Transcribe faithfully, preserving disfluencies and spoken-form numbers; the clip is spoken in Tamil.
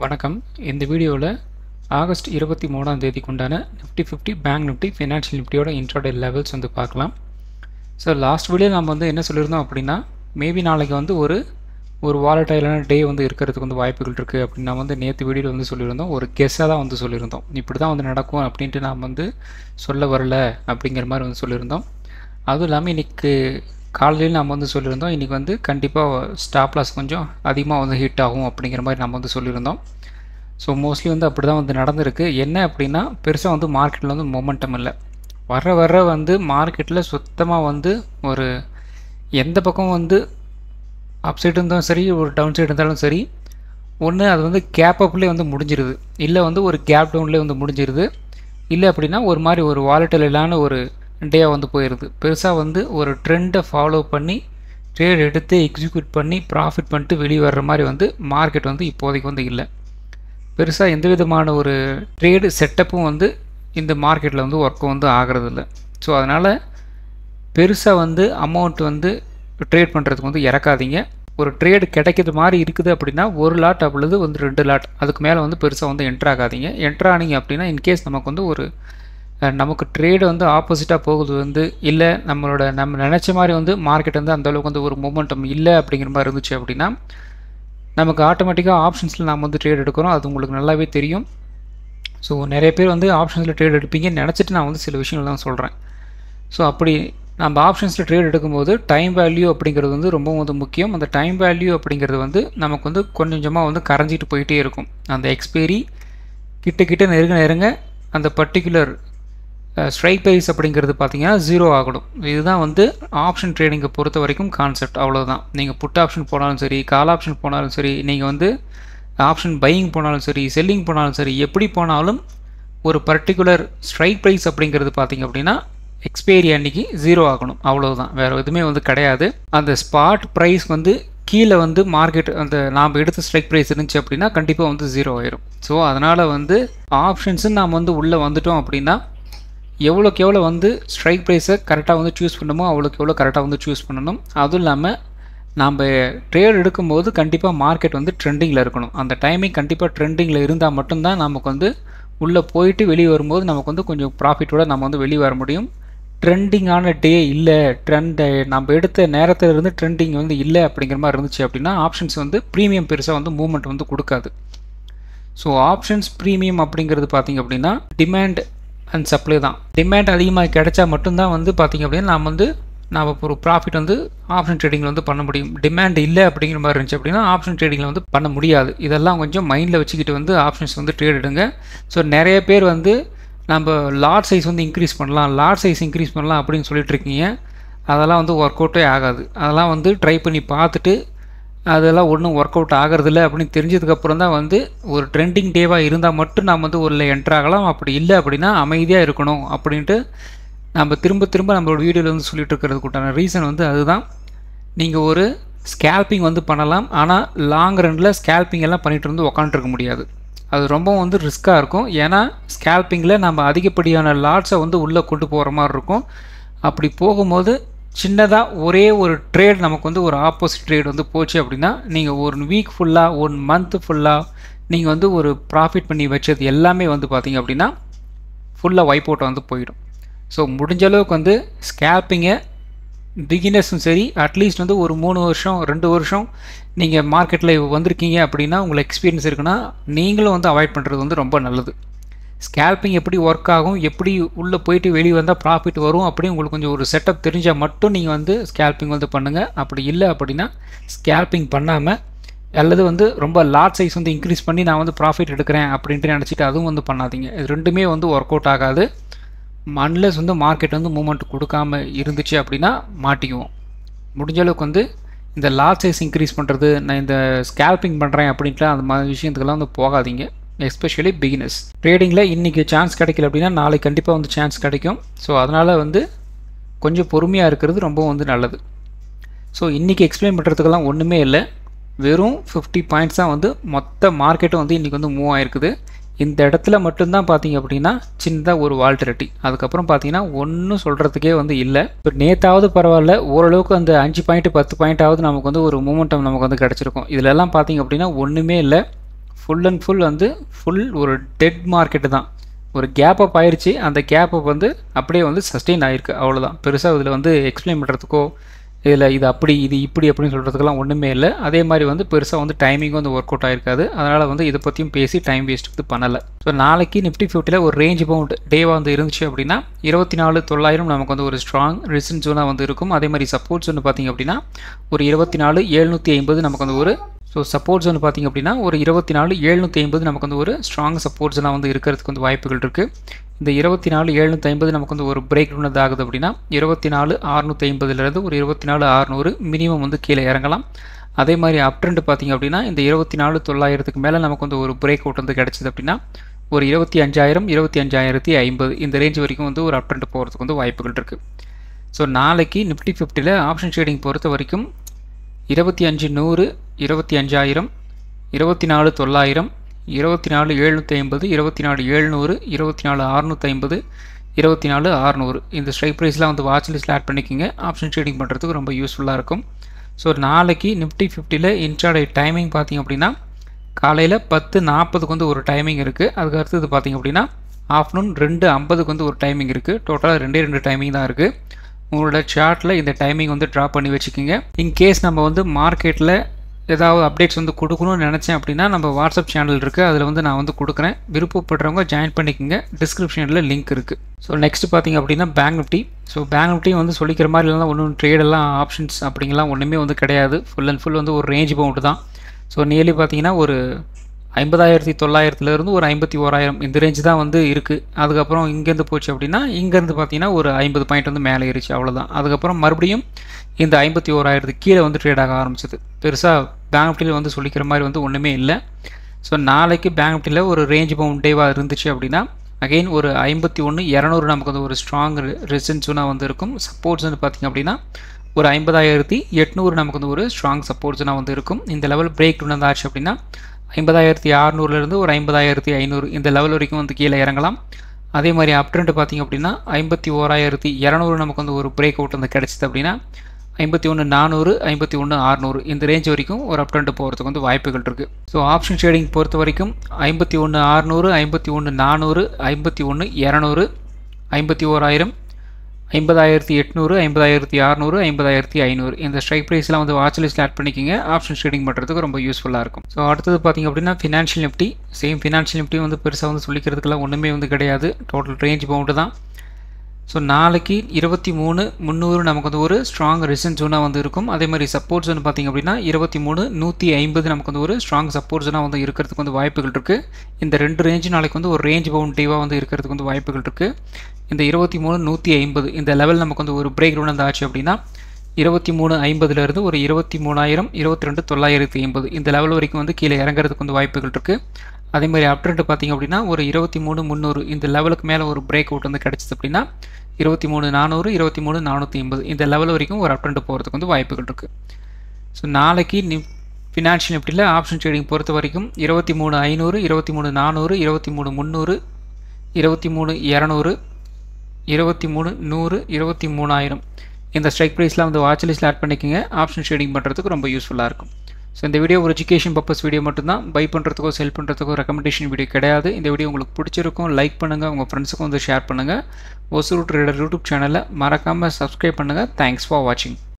வணக்கம். இந்த வீடியோவில் ஆகஸ்ட் இருபத்தி மூணாம் தேதிக்கு உண்டான Nifty fifty bank Nifty financial நிஃப்டியோட இன்ட்ராடே லெவல்ஸ் வந்து பார்க்கலாம். ஸோ லாஸ்ட் வீடியோ நம்ம வந்து என்ன சொல்லியிருந்தோம் அப்படின்னா, மேபி நாளைக்கு வந்து ஒரு ஒரு வாலட்டைலான டே வந்து இருக்கிறதுக்கு வந்து வாய்ப்புகள் இருக்குது அப்படின்னு நான் வந்து நேற்று வீடியோவில் வந்து சொல்லியிருந்தோம். ஒரு கெஸ்ஸாக தான் வந்து சொல்லியிருந்தோம். இப்படி தான் வந்து நடக்கும் அப்படின்ட்டு நாம் வந்து சொல்ல வரல அப்படிங்கிற மாதிரி வந்து சொல்லியிருந்தோம். அதுவும் இல்லாமல் இன்றைக்கி காலையில் நம்ம வந்து சொல்லியிருந்தோம், இன்றைக்கி வந்து கண்டிப்பாக ஸ்டாப் லாஸ் கொஞ்சம் அதிகமாக வந்து ஹிட் ஆகும் அப்படிங்கிற மாதிரி நம்ம வந்து சொல்லியிருந்தோம். ஸோ மோஸ்ட்லி வந்து அப்படி தான் வந்து நடந்திருக்கு. என்ன அப்படின்னா, பெருசாக வந்து மார்க்கெட்டில் வந்து மொமெண்டம் இல்லை. வர வர வந்து மார்க்கெட்டில் சுத்தமாக வந்து ஒரு எந்த பக்கம் வந்து அப் சைடு இருந்தாலும் சரி, ஒரு டவுன் சைடு இருந்தாலும் சரி, ஒன்று அது வந்து கேப் அப்லேயே வந்து முடிஞ்சிருது, இல்லை வந்து ஒரு கேப் டவுன்லேயே வந்து முடிஞ்சிருது, இல்லை அப்படின்னா ஒரு மாதிரி ஒரு வாலட்டைலான ஒரு டேயாக வந்து போயிடுது. பெருசாக வந்து ஒரு ட்ரெண்டை ஃபாலோ பண்ணி ட்ரேட் எடுத்து எக்ஸிக்யூட் பண்ணி ப்ராஃபிட் பண்ணிட்டு வெளியே வர்ற மாதிரி வந்து மார்க்கெட் வந்து இப்போதைக்கு வந்து இல்லை. பெருசாக எந்த விதமான ஒரு ட்ரேடு செட்டப்பும் வந்து இந்த மார்க்கெட்டில் வந்து ஒர்க்கும் வந்து ஆகிறது இல்லை. ஸோ அதனால் பெருசாக வந்து அமௌண்ட் வந்து ட்ரேட் பண்ணுறதுக்கு வந்து இறக்காதீங்க. ஒரு ட்ரேடு கிடைக்கிற மாதிரி இருக்குது அப்படின்னா ஒரு லாட் அப்படிது வந்து ரெண்டு லாட், அதுக்கு மேலே வந்து பெருசாக வந்து என்ட்ரு ஆகாதீங்க. என்ட்ரு ஆனீங்க அப்படின்னா இன்கேஸ் நமக்கு வந்து ஒரு நமக்கு ட்ரேடு வந்து ஆப்போசிட்டாக போகுது வந்து, இல்லை நம்மளோட நம்ம நினச்ச மாதிரி வந்து மார்க்கெட் வந்து அந்தளவுக்கு வந்து ஒரு மொமெண்டம் இல்லை அப்படிங்கிற மாதிரி இருந்துச்சு அப்படின்னா, நமக்கு ஆட்டோமேட்டிக்காக ஆப்ஷன்ஸில் நாம் வந்து ட்ரேட் எடுக்கிறோம். அது உங்களுக்கு நல்லாவே தெரியும். ஸோ நிறைய பேர் வந்து ஆப்ஷன்ஸில் ட்ரேட் எடுப்பீங்கன்னு நினச்சிட்டு நான் வந்து சில விஷயங்கள் தான் சொல்கிறேன். ஸோ அப்படி நம்ம ஆப்ஷன்ஸில் ட்ரேட் எடுக்கும்போது டைம் வேல்யூ அப்படிங்கிறது வந்து ரொம்ப வந்து முக்கியம். அந்த டைம் வேல்யூ அப்படிங்கிறது வந்து நமக்கு வந்து கொஞ்சம் கொஞ்சமாக வந்து கரைஞ்சிட்டு போயிட்டே இருக்கும். அந்த எக்ஸ்பைரி கிட்ட கிட்ட நெருங்க நெருங்க அந்த பர்டிகுலர் ஸ்ட்ரைக் ப்ரைஸ் அப்படிங்கிறது பார்த்தீங்கன்னா ஜீரோ ஆகணும். இதுதான் வந்து ஆப்ஷன் ட்ரேடிங்கை பொறுத்த வரைக்கும் கான்செப்ட். அவ்வளோதான். நீங்கள் புட் ஆப்ஷன் போனாலும் சரி, கால் ஆப்ஷன் போனாலும் சரி, நீங்கள் வந்து ஆப்ஷன் பையிங் போனாலும் சரி, செல்லிங் போனாலும் சரி, எப்படி போனாலும் ஒரு பர்டிகுலர் ஸ்ட்ரைக் ப்ரைஸ் அப்படிங்கிறது பார்த்தீங்க அப்படின்னா எக்ஸ்பைரி அன்றைக்கி ஜீரோ ஆகணும். அவ்வளோதான், வேறு எதுவுமே வந்து கிடையாது. அந்த ஸ்பாட் ப்ரைஸ் வந்து கீழே வந்து மார்க்கெட் அந்த நாம் எடுத்த ஸ்ட்ரைக் ப்ரைஸ் இருந்துச்சு அப்படின்னா கண்டிப்பாக வந்து ஜீரோ ஆயிரும். ஸோ அதனால் வந்து ஆப்ஷன்ஸுன்னு நாம் வந்து உள்ளே வந்துட்டோம் அப்படின்னா எவ்வளோக்கு எவ்வளோ வந்து ஸ்ட்ரைக் ப்ரைஸை கரெக்டாக வந்து சூஸ் பண்ணணுமோ அவ்வளோக்கு எவ்வளோ கரெக்டாக வந்து சூஸ் பண்ணணும். அதுவும் இல்லாமல் நம்ம ட்ரேட் எடுக்கும்போது கண்டிப்பாக மார்க்கெட் வந்து ட்ரெண்டிங்கில் இருக்கணும். அந்த டைமிங் கண்டிப்பாக ட்ரெண்டிங்கில் இருந்தால் மட்டும்தான் நமக்கு வந்து உள்ளே போயிட்டு வெளியே வரும்போது நமக்கு வந்து கொஞ்சம் ப்ராஃபிட்டோடு நம்ம வந்து வெளியே வர முடியும். ட்ரெண்டிங்கான டே இல்லை, ட்ரெண்ட் நம்ம எடுத்த நேரத்தில் இருந்து ட்ரெண்டிங் வந்து இல்லை அப்படிங்கிற மாதிரி இருந்துச்சு அப்படின்னா ஆப்ஷன்ஸ் வந்து ப்ரீமியம் பெருசாக வந்து மூவ்மெண்ட் வந்து கொடுக்காது. ஸோ ஆப்ஷன்ஸ் ப்ரீமியம் அப்படிங்கிறது பார்த்திங்க அப்படின்னா டிமாண்ட் அண்ட் சப்ளை தான். டிமாண்ட் அதிகமாக கிடைச்சா மட்டும்தான் வந்து பார்த்திங்க அப்படின்னா நாம் வந்து நாம் ஒரு ப்ராஃபிட் வந்து ஆப்ஷன் ட்ரேடிங்கில் வந்து பண்ண முடியும். டிமாண்ட் இல்லை அப்படிங்கிற மாதிரி இருந்துச்சு அப்படின்னா ஆப்ஷன் ட்ரேடிங்கில் வந்து பண்ண முடியாது. இதெல்லாம் கொஞ்சம் மைண்டில் வச்சுக்கிட்டு வந்து ஆப்ஷன்ஸ் வந்து ட்ரேட் எடுங்க. ஸோ நிறைய பேர் வந்து நம்ம லாட் சைஸ் வந்து இன்க்ரீஸ் பண்ணலாம், லாட் சைஸ் இன்க்ரீஸ் பண்ணலாம் அப்படின்னு சொல்லிட்டு இருக்கீங்க. அதெல்லாம் வந்து ஒர்க் அவுட்டே ஆகாது. அதெல்லாம் வந்து ட்ரை பண்ணி பார்த்துட்டு அதெல்லாம் ஒன்றும் ஒர்க் அவுட் ஆகிறதில்ல அப்படின்னு தெரிஞ்சதுக்கப்புறம் தான் வந்து ஒரு ட்ரெண்டிங் டேவாக இருந்தால் மட்டும் நம்ம வந்து உள்ள என்ட்ரு ஆகலாம். அப்படி இல்லை அப்படின்னா அமைதியாக இருக்கணும் அப்படின்ட்டு நம்ம திரும்ப திரும்ப நம்மளோட வீடியோவில் வந்து சொல்லிட்டு இருக்கிறதுக்குண்டான ரீசன் வந்து அதுதான். நீங்கள் ஒரு ஸ்கேல்பிங் வந்து பண்ணலாம், ஆனால் லாங் ரனில் ஸ்கேல்பிங் எல்லாம் பண்ணிகிட்டு இருந்து உக்காண்ட்ருக்க முடியாது. அது ரொம்ப வந்து ரிஸ்க்காக இருக்கும். ஏன்னா ஸ்கேல்பிங்கில் நம்ம அதிகப்படியான லாட்ஸை வந்து உள்ளே கொண்டு போகிற மாதிரி இருக்கும். அப்படி போகும்போது சின்னதாக ஒரே ஒரு ட்ரேட் நமக்கு வந்து ஒரு ஆப்போசிட் ட்ரேட் வந்து போச்சு அப்படின்னா நீங்கள் ஒரு வீக் ஃபுல்லாக ஒன் மந்த்து ஃபுல்லாக நீங்கள் வந்து ஒரு ப்ராஃபிட் பண்ணி வச்சது எல்லாமே வந்து பார்த்திங்க அப்படின்னா ஃபுல்லாக வைப் அவுட் வந்து போயிடும். ஸோ முடிஞ்ச அளவுக்கு வந்து ஸ்கேல்பிங்கை பிகினர்ஸும் சரி, அட்லீஸ்ட் வந்து ஒரு மூணு வருஷம் ரெண்டு வருஷம் நீங்கள் மார்க்கெட்டில் வந்திருக்கீங்க அப்படின்னா உங்களுக்கு எக்ஸ்பீரியன்ஸ் இருக்குன்னா நீங்களும் வந்து அவாய்ட் பண்ணுறது வந்து ரொம்ப நல்லது. ஸ்கேல்பிங் எப்படி ஒர்க் ஆகும், எப்படி உள்ளே போயிட்டு வெளியே வந்தால் ப்ராஃபிட் வரும் அப்படி உங்களுக்கு கொஞ்சம் ஒரு செட்டப் தெரிஞ்சால் மட்டும் நீங்கள் வந்து ஸ்கேல்பிங் வந்து பண்ணுங்கள். அப்படி இல்லை அப்படின்னா ஸ்கேல்பிங் பண்ணாமல் அல்லது வந்து ரொம்ப லாட் சைஸ் வந்து இன்க்ரீஸ் பண்ணி நான் வந்து ப்ராஃபிட் எடுக்கிறேன் அப்படின்ட்டு நினச்சிட்டு அதுவும் வந்து பண்ணாதீங்க. இது ரெண்டுமே வந்து ஒர்க் அவுட் ஆகாது. அன்லெஸ் வந்து மார்க்கெட் வந்து மூவ்மெண்ட் கொடுக்காம இருந்துச்சு அப்படின்னா மாட்டிக்குவோம். முடிஞ்ச அளவுக்கு வந்து இந்த லாட் சைஸ் இன்க்ரீஸ் பண்ணுறது, நான் இந்த ஸ்கேல்பிங் பண்ணுறேன் அப்படின்ட்டு அந்த மாதிரி விஷயத்துக்கெல்லாம் வந்து போகாதீங்க. Especially beginners. ட்ரேடிங்கில் இன்றைக்கி சான்ஸ் கிடைக்கல அப்படின்னா நாளைக்கு கண்டிப்பாக வந்து சான்ஸ் கிடைக்கும். ஸோ அதனால் வந்து கொஞ்சம் பொறுமையாக இருக்கிறது ரொம்ப வந்து நல்லது. ஸோ இன்றைக்கி எக்ஸ்பிளைன் பண்ணுறதுக்கெல்லாம் ஒன்றுமே இல்லை. வெறும் ஃபிஃப்டி பாயிண்ட்ஸ் தான் வந்து மொத்த மார்க்கெட்டும் வந்து இன்றைக்கி வந்து மூவ் ஆகிருக்குது. இந்த இடத்துல மட்டும்தான் பார்த்தீங்க அப்படின்னா சின்னதாக ஒரு வால்டிலிட்டி. அதுக்கப்புறம் பார்த்தீங்கன்னா ஒன்றும் சொல்கிறதுக்கே வந்து இல்லை. இப்போ நேற்றாவது பரவாயில்ல, ஓரளவுக்கு அந்த அஞ்சு பாயிண்ட் பத்து பாயிண்ட்டாவது நமக்கு வந்து ஒரு மூமெண்டம் நமக்கு வந்து கிடச்சிருக்கும். இதிலெல்லாம் பார்த்தீங்க அப்படின்னா ஒன்றுமே இல்லை. ஃபுல் அண்ட் ஃபுல் வந்து ஃபுல் ஒரு டெட் மார்க்கெட்டு தான். ஒரு கேப் அப் ஆயிடுச்சு, அந்த கேப் அப் வந்து அப்படியே வந்து சஸ்டெயின் ஆகிருக்கு, அவ்வளோதான். பெருசாக இதில் வந்து எக்ஸ்பிளைன் பண்ணுறதுக்கோ இதில் இது அப்படி இது இப்படி அப்படின்னு சொல்கிறதுக்கெல்லாம் ஒன்றுமே இல்லை. அதே மாதிரி வந்து பெருசாக வந்து டைமிங்கும் வந்து ஒர்க் அவுட் ஆகிருக்காது. அதனால் வந்து இதை பற்றியும் பேசி டைம் வேஸ்ட் வந்து பண்ணலை. ஸோ நாளைக்கு நிஃப்டி ஃபிஃப்டியில் ஒரு ரேஞ்ச் பவுண்ட் டேவாக வந்து இருந்துச்சு அப்படின்னா இருபத்தி நாலு தொள்ளாயிரம் நமக்கு வந்து ஒரு ஸ்ட்ராங் ரெசிஸ்டன்ஸ் ஜோனாக வந்து இருக்கும். அதே மாதிரி சப்போர்ட்ஸ் வந்து பார்த்திங்க அப்படின்னா ஒரு இருபத்தி நாலு எழுநூற்றி ஐம்பது நமக்கு வந்து ஒரு ஸோ சப்போர்ட்ஸ் வந்து பார்த்திங்க அப்படின்னா ஒரு இருபத்தி நாலு எழுநூற்றி ஐம்பது நமக்கு வந்து ஒரு ஸ்ட்ராங் சப்போர்ட்ஸ்லாம் வந்து இருக்கிறதுக்கு வந்து வாய்ப்புகள் இருக்குது. இந்த இருபத்தி நாலு எழுநூற்றி ஐம்பது நமக்கு வந்து ஒரு பிரேக் ரவுண்ட் ஆகுது அப்படின்னா இருபத்தி நாலு அறுநூற்றி ஐம்பதுலேருந்து ஒரு இருபத்தி நாலு அறுநூறு மினிமம் வந்து கீழே இறங்கலாம். அதே மாதிரி அப் ட்ரெண்ட் பார்த்திங்க அப்படின்னா இந்த இருபத்தி நாலு தொள்ளாயிரத்துக்கு மேலே நமக்கு வந்து ஒரு பிரேக் அவுட் வந்து கிடச்சிது அப்படின்னா ஒரு இருபத்தி அஞ்சாயிரம் இருபத்தி அஞ்சாயிரத்தி ஐம்பது இந்த ரேஞ்ச் வரைக்கும் வந்து ஒரு அப் ட்ரெண்ட் போகிறதுக்கு வந்து வாய்ப்புகள் இருக்குது. ஸோ நாளைக்கு நிஃப்டி ஃபிஃப்டியில் ஆப்ஷன் ட்ரேடிங் பொறுத்த வரைக்கும் இருபத்தி அஞ்சு நூறு இருபத்தி அஞ்சாயிரம் இருபத்தி நாலு தொள்ளாயிரம் இருபத்தி நாலு எழுநூற்றி ஐம்பது இருபத்தி நாலு எழுநூறு இருபத்தி நாலு அறுநூற்றி ஐம்பது இருபத்தி நாலு அறுநூறு இந்த ஸ்ட்ரைக் ப்ரைஸ்லாம் வந்து வாட்ச் லிஸ்ட்டில் ஆட் பண்ணிக்கிங்க. ஆப்ஷன் ட்ரேடிங் பண்ணுறதுக்கு ரொம்ப யூஸ்ஃபுல்லாக இருக்கும். ஸோ நாளைக்கு நிஃப்டி ஃபிஃப்டியில் இன்ட்ராடே டைமிங் பார்த்திங்க அப்படின்னா காலையில் பத்து நாற்பதுக்கு வந்து ஒரு டைமிங் இருக்குது. அதுக்கு அடுத்தது பார்த்திங்க அப்படின்னா ஆஃப்டர்நூன் ரெண்டு ஐம்பதுக்கு வந்து ஒரு டைமிங் இருக்குது. டோட்டலாக ரெண்டே ரெண்டு டைமிங் தான் இருக்குது. உங்களோட சார்ட்டில் இந்த டைமிங் வந்து ட்ரா பண்ணி வச்சுக்கோங்க. இன்கேஸ் நம்ம வந்து மார்க்கெட்டில் ஏதாவது அப்டேட்ஸ் வந்து கொடுக்கணும்னு நினச்சேன் அப்படின்னா நம்ம வாட்ஸ்அப் சேனல் இருக்குது, அதில் வந்து நான் வந்து கொடுக்குறேன். விருப்பப்படுறவங்க ஜாயின் பண்ணிக்கோங்க. டிஸ்கிரிப்ஷனில் லிங்க் இருக்குது. ஸோ நெக்ஸ்ட் பார்த்திங்க அப்படின்னா bank Nifty. So bank Nifty வந்து சொல்லிக்கிற மாதிரி இல்லைனா ஒன்றும் ட்ரேடெல்லாம் ஆப்ஷன்ஸ் அப்படிங்கலாம் ஒன்றுமே வந்து கிடையாது. ஃபுல் அண்ட் ஃபுல் வந்து ஒரு ரேஞ்ச் பவுண்டு தான். ஸோ நியர்லி பார்த்திங்கன்னா ஒரு ஐம்பதாயிரத்தி தொள்ளாயிரத்துலேருந்து ஒரு ஐம்பத்தி ஓராயிரம் இந்த ரேஞ்ச் தான் வந்து இருக்குது. அதுக்கப்புறம் இங்கேருந்து போச்சு அப்படின்னா இங்கேருந்து பார்த்திங்கன்னா ஒரு ஐம்பது பாயிண்ட் வந்து மேலே ஏறிச்சு, அவ்வளோதான். அதுக்கப்புறம் மறுபடியும் இந்த ஐம்பத்தி ஓராயிரத்துக்கு கீழே வந்து ட்ரேட் ஆக ஆரம்பிச்சது. பெருசாக பேங்க் நிஃப்டியில் வந்து சொல்லிக்கிற மாதிரி வந்து ஒன்றுமே இல்லை. ஸோ நாளைக்கு பேங்க் நிஃப்டியில் ஒரு ரேஞ்ச் பவுண்ட் டேவாக இருந்துச்சு அப்படின்னா அகெயின் ஒரு ஐம்பத்தி ஒன்று இரநூறு நமக்கு வந்து ஒரு ஸ்ட்ராங் ரெசிஸ்டன்ஸ் ஜோனாக வந்து இருக்கும். சப்போர்ட்ஸ் வந்து பார்த்திங்க அப்படின்னா ஒரு ஐம்பதாயிரத்தி எட்நூறு நமக்கு வந்து ஒரு ஸ்ட்ராங் சப்போர்ட்ஸ்னால் வந்து இருக்கும். இந்த லெவல் பிரேக் டவுன் ஆச்சு அப்படின்னா ஐம்பதாயிரத்தி அறுநூறுலேருந்து ஒரு ஐம்பதாயிரத்தி ஐநூறு இந்த லெவல் வரைக்கும் வந்து கீழே இறங்கலாம். அதே மாதிரி அப் ட்ரெண்ட் பார்த்திங்க அப்படின்னா ஐம்பத்தி ஓராயிரத்தி இரநூறு நமக்கு வந்து ஒரு பிரேக் அவுட் வந்து கிடச்சிது அப்படின்னா ஐம்பத்தி ஒன்று நானூறு ஐம்பத்தி ஒன்று அறுநூறு இந்த ரேஞ்ச் வரைக்கும் ஒரு அப் ட்ரெண்ட் போகிறதுக்கு வந்து வாய்ப்புகள் இருக்குது. ஸோ ஆப்ஷன் ட்ரேடிங் பொறுத்த வரைக்கும் ஐம்பத்தி ஒன்று அறுநூறு ஐம்பத்தி ஒன்று நானூறு ஐம்பத்தி ஒன்று இரநூறு ஐம்பத்தி ஓராயிரம் ஐம்பதாயிரத்தி எட்நூறு ஐம்பதாயிரத்தி அறுநூறு ஐம்பதாயிரத்தி ஐநூறு இந்த ஸ்ட்ரைக் ப்ரைஸ்லாம் வந்து வாட்ச் லிஸ்ட்டில் ஆட் பண்ணிக்கிங்க. ஆப்ஷன் ட்ரேடிங் பண்ணுறதுக்கு ரொம்ப யூஸ்ஃபுல்லாக இருக்கும். ஸோ அடுத்தது பார்த்திங்க அப்படின்னா financial Nifty. Same financial Nifty வந்து பெருசாக வந்து சொல்லிக்கிறதுக்கெல்லாம் ஒன்றுமே வந்து கிடையாது. டோட்டல் ரேஞ்ச் பவுண்டு தான். ஸோ நாளைக்கு இருபத்தி மூணு முந்நூறு நமக்கு வந்து ஒரு ஸ்ட்ராங் ரெசிஸ்டன்ஸ் ஜோனாக வந்து இருக்கும். அதே மாதிரி சப்போர்ட்ஸ் வந்து பார்த்திங்க அப்படின்னா இருபத்தி மூணு நூற்றி ஐம்பது நமக்கு வந்து ஒரு ஸ்ட்ராங் சப்போர்ட் ஜோனாக வந்து இருக்கிறதுக்கு வந்து வாய்ப்புகள் இருக்குது. இந்த ரெண்டு ரேஞ்சு நாளைக்கு வந்து ஒரு ரேஞ்ச் பவுண்ட் டேவாக வந்து இருக்கிறதுக்கு வந்து வாய்ப்புகள் இருக்குது. இந்த இருபத்தி மூணு நூற்றி ஐம்பது இந்த லெவல் நமக்கு வந்து ஒரு பிரேக் ரவுண்ட் வந்து ஆச்சு அப்படின்னா இருபத்தி மூணு ஐம்பதுலேருந்து ஒரு இருபத்தி மூணாயிரம் இருபத்தி ரெண்டு தொள்ளாயிரத்தி ஐம்பது இந்த லெவல் வரைக்கும் வந்து கீழே இறங்குறதுக்கு வந்து வாய்ப்புகள் இருக்குது. அதே மாதிரி அப் ட்ரெண்ட் பார்த்திங்க அப்படின்னா ஒரு இருபத்தி மூணு முந்நூறு இந்த லெவலுக்கு மேலே ஒரு பிரேக் அவுட் வந்து கிடச்சிது அப்படின்னா இருபத்தி மூணு நானூறு இருபத்தி மூணு நானூற்றி ஐம்பது இந்த லெவல் வரைக்கும் ஒரு அப் ட்ரெண்ட் போகிறதுக்கு வந்து வாய்ப்புகள் இருக்குது. ஸோ நாளைக்கு நி ஃபினான்ஷியல் நிஃப்டியில் ஆப்ஷன் ட்ரேடிங் பொறுத்த வரைக்கும் இருபத்தி மூணு ஐநூறு இருபத்தி மூணு நானூறு இருபத்தி மூணு முந்நூறு இருபத்தி மூணு இரநூறு இருபத்தி மூணு நூறு இருபத்தி மூணாயிரம் இந்த ஸ்ட்ரைக் ப்ரைஸ்லாம் வந்து வாட்ச் லிஸ்ட்டில் ஆட் பண்ணிக்கோங்க. ஆப்ஷன் ட்ரேடிங் பண்ணுறதுக்கு ரொம்ப யூஸ்ஃபுல்லாக இருக்கும். ஸோ இந்த வீடியோ ஒரு எஜுகேஷன் பர்பஸ் வீடியோ மட்டும்தான். பை பண்ணுறதுக்கோ செல் பண்ணுறதுக்கோ ரெக்கமெண்டேஷன் வீடியோ கிடையாது. இந்த வீடியோ உங்களுக்கு பிடிச்சிருக்கும் லைக் பண்ணுங்கள், உங்கள் ஃப்ரெண்ட்ஸுக்கும் வந்து ஷேர் பண்ணுங்கள். ஒசூர் ட்ரேடர் யூடியூப் சேனலை மறக்காமல் சப்ஸ்கிரைப் பண்ணுங்கள். தேங்க்ஸ் ஃபார் வாட்சிங்.